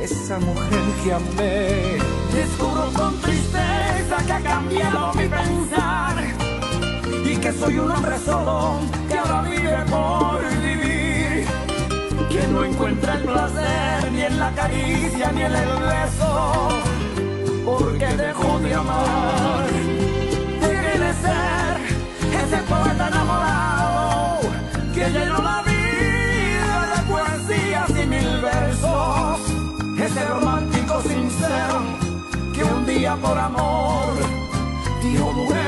esa mujer que amé. Descubro con tristeza que ha cambiado mi pensar y que soy un hombre solo que ahora vive por vivir, que no encuentra el placer ni en la caricia ni en el beso, porque dejó de amar. Dejé de ser ese poeta enamorado que llenó la vida de poesías y mil versos, ese romántico sincero que un día por amor dijo mujer